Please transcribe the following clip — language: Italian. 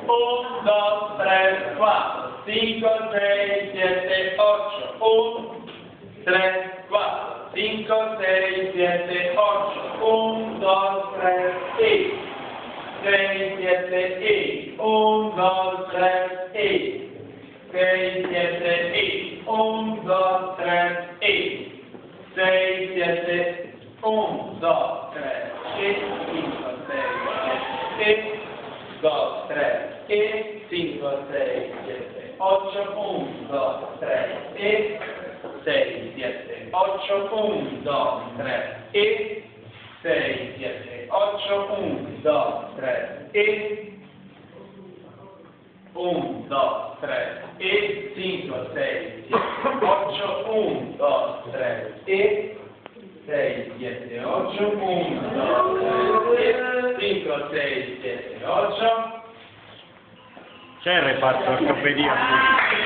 1, 2, 3, 4, 5, 6, 7, 8, 1, 3, 4, 5, 6, 7, 8, 1, 2, 3, e 6, 7, e 1, 2, 3, e 6, 7, e 1, 2, 3, e 6, 7, 1, 2, 3, e 5, 6, 7, e 2, 3, e 5, 6, 7, 8, 1, 2, 3, e 6, 7, 8, 1, 2, 3, e 6, 7, 8, 1, 2, 3, e 1, 2, 3, e 5, 6, 7, 8, 1, 2, 3, e 6, 7, 8, 1, 2, 3, e 5, 6, 7, 8. C'è il reparto ortopedia?